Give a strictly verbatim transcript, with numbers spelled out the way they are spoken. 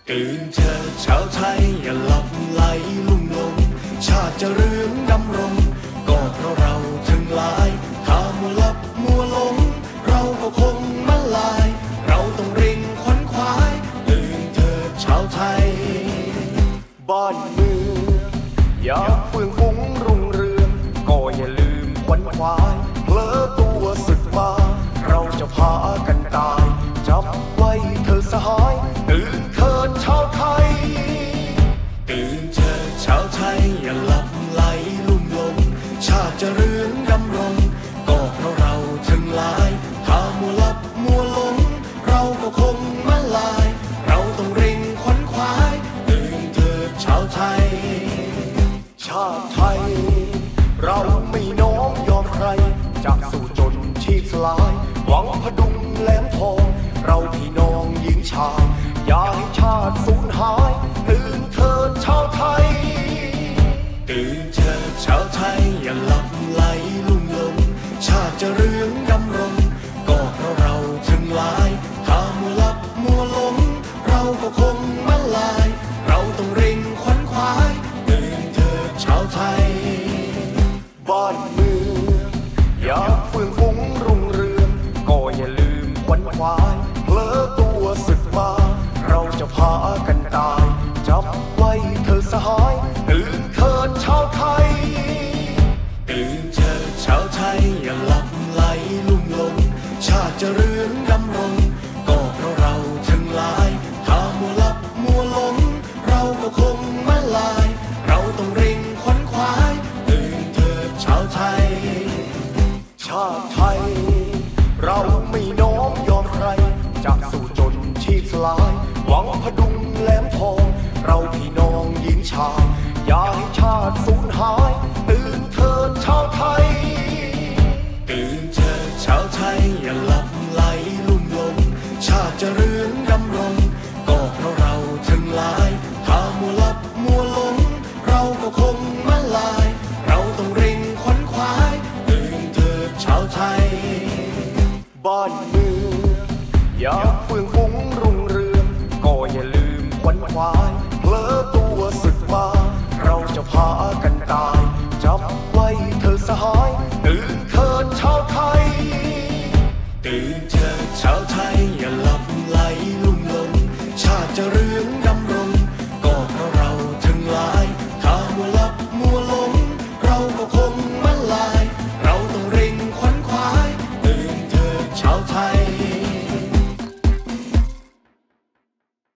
ตื่นเถิดชาวไทยอย่าหลับไหลลุ่มหลงชาติจะเรืองดำรงก็เพราะเราทั้งหลายถ้ามัวลับมัวหลงเราก็คงไม่ลายเราต้องเร่งขวนขวายตื่นเถิดชาวไทยบ้านเมืองอย่าเฟื่องฟุ้งรุ่งเรืองก็อย่าลืมขวนขวายเผลอตัวสึกมาเราจะพากันตายจับไว้เธอสหายตื่นเถิดชาวไทยตื่นเถิดชาวไทยอย่าหลับไหลลุ่มหลงชาติจะเรืองดำรงก็เพราะเราทั้งหลายถ้ามัวลับมัวหลงเราก็คงไม่ลายเราต้องเร่งขวนขวายตื่นเถิดชาวไทยชาติไทยเราไม่น้อมยอมใครจากสู่จนชีพสลายหวังพดุงแหลมทองเราพี่น้องหญิงชายอย่าให้ชาติสูญหายตื่นเถิดชาวไทยตื่นเถิดชาวไทยอย่าหลับไหลลุ่มหลงชาติจะเรืองดำรงก็เพราะเราทั้งหลายถ้ามัวลับมัวหลงเราก็คงไม่ลายเราต้องเร่งขวนขวายตื่นเถิดชาวไทยบ้านเมืองอย่าเฟื่องฟุ้งรุ่งเรืองก็อย่าลืมขวนขวายเผลอตัวสึกมาเราจะพากันตายจับไว้เธอสหายตื่นเถิดชาวไทยตื่นเถิดชาวไทยอย่าหลับไหลลุ่มหลงชาติจะเรืองดำรงก็เพราะเราทั้งหลายถ้ามัวลับมัวหลงเราก็คงไม่ลายเราต้องเร่งขวนขวายตื่นเถิดชาวไทยชาติไทยเราไม่น้อมยอมใครจากสู่จนชีพสลายหวังพดุงแหลมทองเราพี่น้องหญิงชายอย่าให้ชาติสูญหายตื่นเถิดชาวไทยตื่นเถิดชาวไทยอย่าหลับไหลลุ่มหลงชาติจะเรืองดำรงก็เพราะเราทั้งหลายถ้ามัวลับมัวหลงเราก็คงไม่ลายเราต้องเร่งขวนขวายตื่นเถิดชาวไทยบ้านเมืองอย่าเฟื่องฟุ้งรุ่งเรืองก็อย่าลืมขวนขวายเผลอตัวสึกมาเราจะพากันตายจับไว้เธอสหายตื่นเถิดชาวไทยตื่นเถิดชาวไทยอย่าหลับไหลลุ่มหลงชาติจะเรืองดำรงก็เพราะเราทั้งหลายถ้ามัวลับมัวหลงเราก็คงไม่ลายเราต้องเร่งขวนขวายตื่นเถิดชาวไทย